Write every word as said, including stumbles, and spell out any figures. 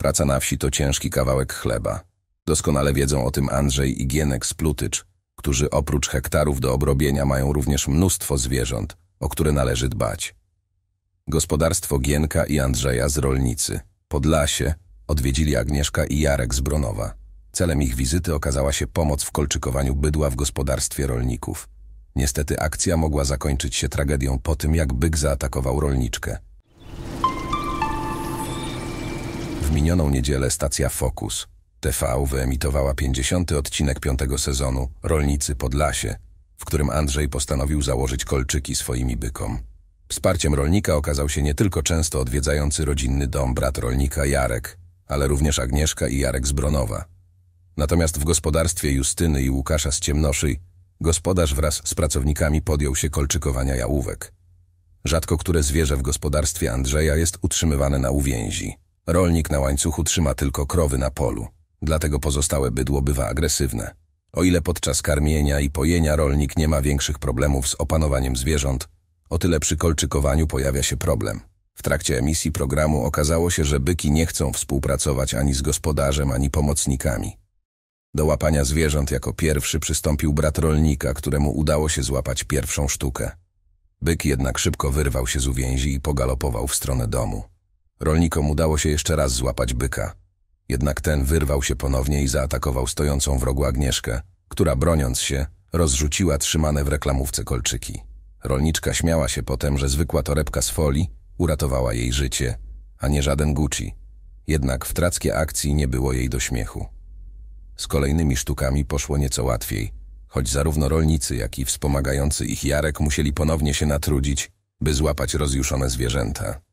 Praca na wsi to ciężki kawałek chleba. Doskonale wiedzą o tym Andrzej i Gienek z Plutycz, którzy oprócz hektarów do obrobienia mają również mnóstwo zwierząt, o które należy dbać. Gospodarstwo Gienka i Andrzeja z Rolnicy, Podlasie, odwiedzili Agnieszka i Jarek z Bronowa. Celem ich wizyty okazała się pomoc w kolczykowaniu bydła w gospodarstwie rolników. Niestety akcja mogła zakończyć się tragedią po tym, jak byk zaatakował rolniczkę. W minioną niedzielę stacja Focus T V wyemitowała pięćdziesiąty odcinek piątego sezonu Rolnicy Podlasie, w którym Andrzej postanowił założyć kolczyki swoimi bykom. Wsparciem rolnika okazał się nie tylko często odwiedzający rodzinny dom brat rolnika Jarek, ale również Agnieszka i Jarek z Bronowa. Natomiast w gospodarstwie Justyny i Łukasza z Ciemnoszyi gospodarz wraz z pracownikami podjął się kolczykowania jałówek. Rzadko które zwierzę w gospodarstwie Andrzeja jest utrzymywane na uwięzi. Rolnik na łańcuchu trzyma tylko krowy na polu, dlatego pozostałe bydło bywa agresywne. O ile podczas karmienia i pojenia rolnik nie ma większych problemów z opanowaniem zwierząt, o tyle przy kolczykowaniu pojawia się problem. W trakcie emisji programu okazało się, że byki nie chcą współpracować ani z gospodarzem, ani pomocnikami. Do łapania zwierząt jako pierwszy przystąpił brat rolnika, któremu udało się złapać pierwszą sztukę. Byk jednak szybko wyrwał się z uwięzi i pogalopował w stronę domu. Rolnikom udało się jeszcze raz złapać byka. Jednak ten wyrwał się ponownie i zaatakował stojącą w rogu Agnieszkę, która broniąc się, rozrzuciła trzymane w reklamówce kolczyki. Rolniczka śmiała się potem, że zwykła torebka z folii uratowała jej życie, a nie żaden Gucci. Jednak w trakcie akcji nie było jej do śmiechu. Z kolejnymi sztukami poszło nieco łatwiej, choć zarówno rolnicy, jak i wspomagający ich Jarek musieli ponownie się natrudzić, by złapać rozjuszone zwierzęta.